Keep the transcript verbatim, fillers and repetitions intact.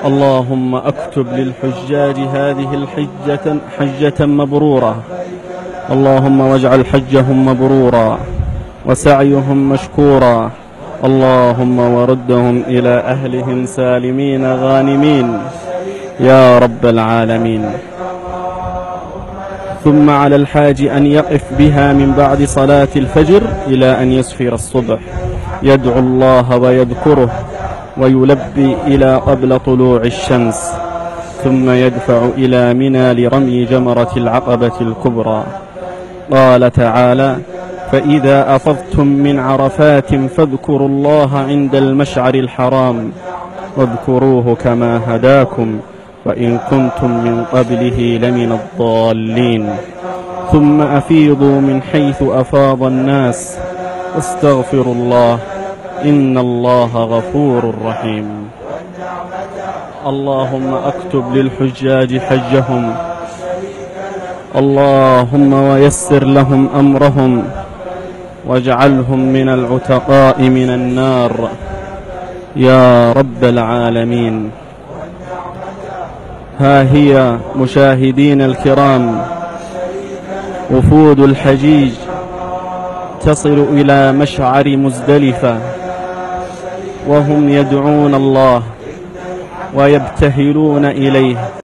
اللهم اكتب للحجاج هذه الحجة حجة مبرورة، اللهم واجعل حجهم مبرورا وسعيهم مشكورا، اللهم وردهم إلى أهلهم سالمين غانمين يا رب العالمين. ثم على الحاج أن يقف بها من بعد صلاة الفجر إلى أن يسفر الصبح، يدعو الله ويذكره ويلبي إلى قبل طلوع الشمس، ثم يدفع إلى منى لرمي جمرة العقبة الكبرى. قال تعالى: فإذا أفضتم من عرفات فاذكروا الله عند المشعر الحرام واذكروه كما هداكم وإن كنتم من قبله لمن الضالين، ثم أفيضوا من حيث أفاض الناس واستغفروا الله إن الله غفور رحيم. اللهم اكتب للحجاج حجهم، اللهم ويسر لهم أمرهم واجعلهم من العتقاء من النار يا رب العالمين. ها هي مشاهدين الكرام وفود الحجيج تصل إلى مشعر مزدلفة وهم يدعون الله ويبتهلون إليه